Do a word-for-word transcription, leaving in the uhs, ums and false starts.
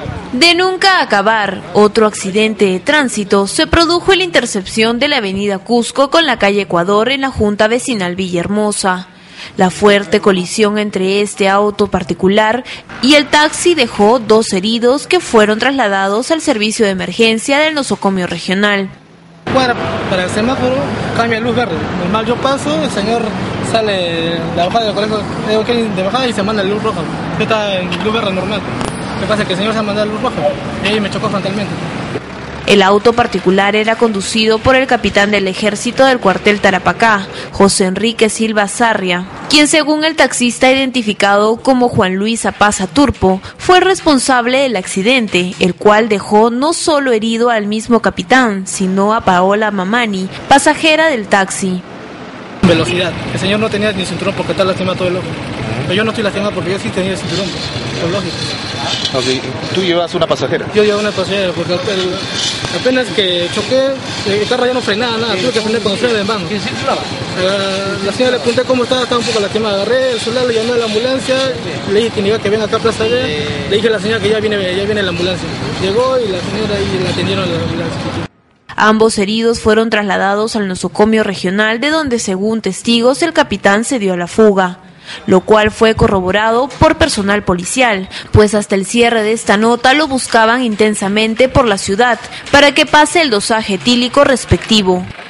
De nunca acabar, otro accidente de tránsito se produjo en la intercepción de la avenida Cusco con la calle Ecuador en la Junta Vecinal Villahermosa. La fuerte colisión entre este auto particular y el taxi dejó dos heridos que fueron trasladados al servicio de emergencia del nosocomio regional. Bueno, para el semáforo cambia luz verde. Normal yo paso, el señor sale de la bajada del colegio de bajada y se manda luz roja. Yo estaba en luz verde normal. Lo que pasa es que el señor se mandó luz roja y ahí me chocó frontalmente. El auto particular era conducido por el capitán del ejército del cuartel Tarapacá, José Enrique Silva Sarria, quien según el taxista identificado como Juan Luis Apaza Turpo, fue responsable del accidente, el cual dejó no solo herido al mismo capitán, sino a Paola Mamani, pasajera del taxi. Velocidad. El señor no tenía ni cinturón porque está lastimado todo el ojo. Pero yo no estoy lastimado porque yo sí tenía cinturón, por lógico. Okay. ¿Tú llevas una pasajera? Yo llevo una pasajera porque el, apenas que choqué, el carro ya no frenaba nada, tuve que frenar con el freno de mano. ¿Quién circulaba? Uh, la señora le pregunté cómo estaba, estaba un poco lastimada. Agarré el celular, le llamé a la ambulancia, le dije que, que venga acá a Plaza B, le dije a la señora que ya viene, ya viene la ambulancia. Llegó y la señora ahí la atendieron a la ambulancia. Ambos heridos fueron trasladados al nosocomio regional, de donde según testigos el capitán se dio a la fuga, lo cual fue corroborado por personal policial, pues hasta el cierre de esta nota lo buscaban intensamente por la ciudad para que pase el dosaje etílico respectivo.